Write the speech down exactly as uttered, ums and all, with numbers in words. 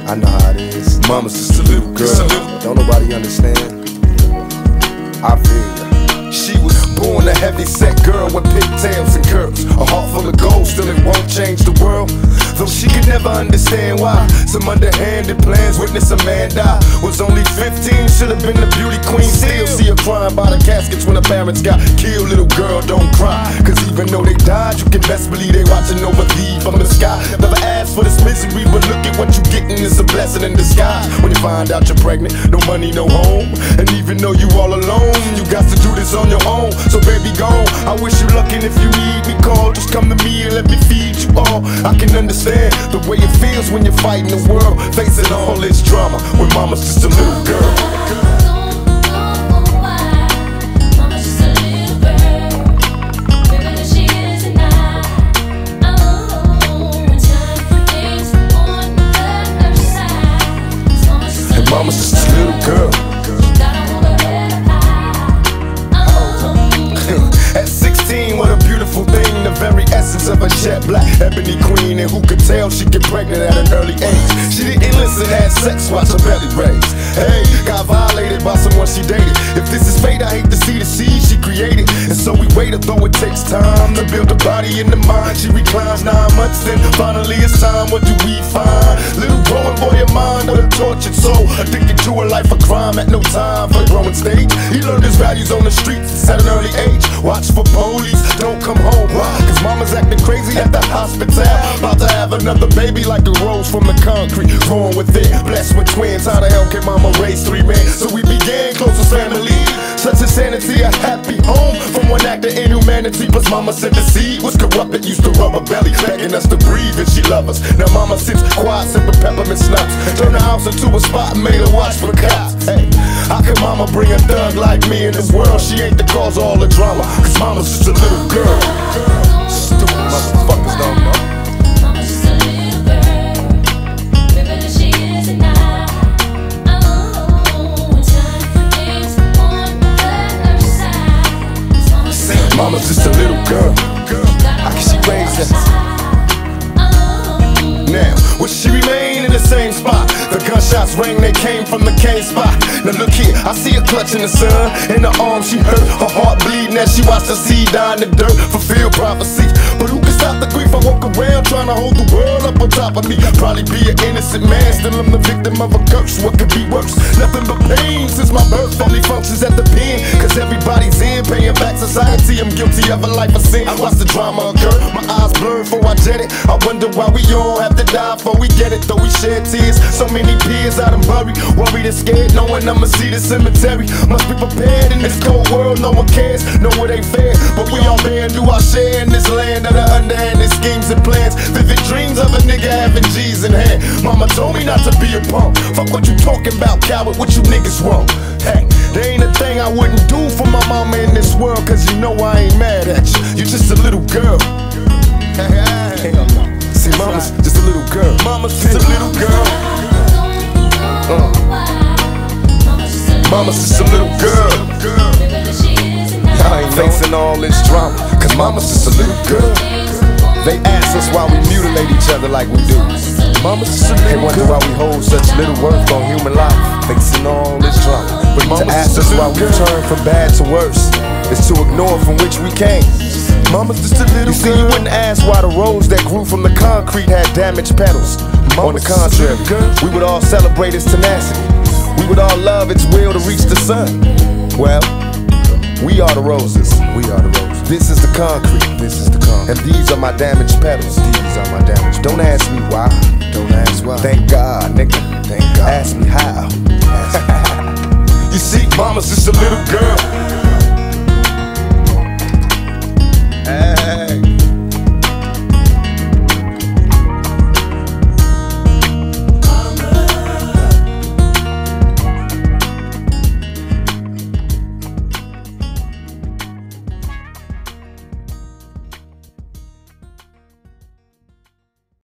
I know how it is. Mama's just a little girl. Don't nobody understand. I feel ya. She was born a heavy-set girl with pigtails and curls, a heart full of gold, still it won't change the world. Though she could never understand why some underhanded plans witness a man die. Was only fifteen, should have been the beauty queen. Still see her crying by the caskets when her parents got killed. Little girl, don't cry, cause even though they died, you can best believe they watching over thee from the sky. Never asked for this misery, but look at what you getting, it's a blessing in disguise. When you find out you're pregnant, no money, no home, and even though you all alone, you got to do this on your own. So baby, go, I wish you luck, and if you need me, call, just come to me and let me feed you all. I can understand the way it feels when you're fighting the world, facing all this drama when mama's just a little girl. Mama's just a little girl. At sixteen, what a beautiful thing, the very essence of a jet black ebony queen. And who could tell she get pregnant at an early age? She didn't listen, had sex, watch her belly raise. Hey, got violated by someone she dated. If this is fate, I hate to see the seed she created. And so we waited, though it takes time to build the body and the mind. She reclines nine months, then finally it's time. What do we find? Little growing boy of mine with a tortured soul, addicted to a life of crime, at no time for the growing stage. He learned his values on the streets at an early age. Watch for police, don't come home. Why? Cause mama's acting crazy at the hospital, about to have another baby like a rose from the concrete. Growing with it, blessed with twins. How the hell can mama raise three men? So we began closest family. Such insanity, a happy home from one act of inhumanity. Plus mama said the seed was corrupted, used to rub her belly, begging us to breathe, and she love us. Now mama sits quiet, sipping peppermint schnapps. Turn the house into a spot, made her watch for cops. Hey, how can mama bring a thug like me in this world? She ain't the cause of all the drama, cause mama's just a little girl. Stupid motherfuckers don't know. Mama's just a little girl. How can she raise us? Now, will she remain in the same spot? The gunshots rang, they came from the cane spot. Now look here, I see her clutching the sun. In her arms she hurt, her heart bleeding as she watched the seed die in the dirt. Fulfill prophecy, but who can stop the grief? I walk around trying to hold the world up on top of me. Probably be an innocent man, still I'm the victim of a curse. What could be worse? Nothing but pain since my birth. Only functions at the pen, cause everybody's in, paying back society. I'm guilty of a life of sin. I watch the drama occur, my eyes blurred before I jet it. I wonder why we all have to die before we get it. Though we shed tears, so many peers out and buried, worried and scared, knowing I'ma see the cemetery. Must be prepared in this cold world, no one cares, no it ain't fair. But we all bear and do our share in this land of the underhanded schemes and plans. Vivid dreams of a nigga having G's in hand. Mama told me not to be a punk. Fuck what you talking about, coward, what you niggas want? Hey, there ain't a thing I wouldn't do for my mama in this world, cause you know I ain't mad at you. You just a little girl. See, mama's just a little girl. Mama's just a little girl. Uh. Mama's just a little girl. I ain't facing all this drama, cause mama's just a little girl. They ask us why we mutilate each other like we do. Mama's just a little girl. They wonder why we hold such little worth on human life, facing all this drama. But to ask us why we turn from bad to worse is to ignore from which we came. Mama's just a little girl. You see, you wouldn't ask why the rose that grew from the concrete had damaged petals. On the contrary, we would all celebrate its tenacity. We would all love its will to reach the sun. Well, we are the roses. We are the roses. This is the concrete. This is the concrete. And these are my damaged petals. These are my damaged. Don't ask me why. Don't ask why. Thank God, nigga. Thank God. Ask me how. Ask me. You see, mama's just a little girl.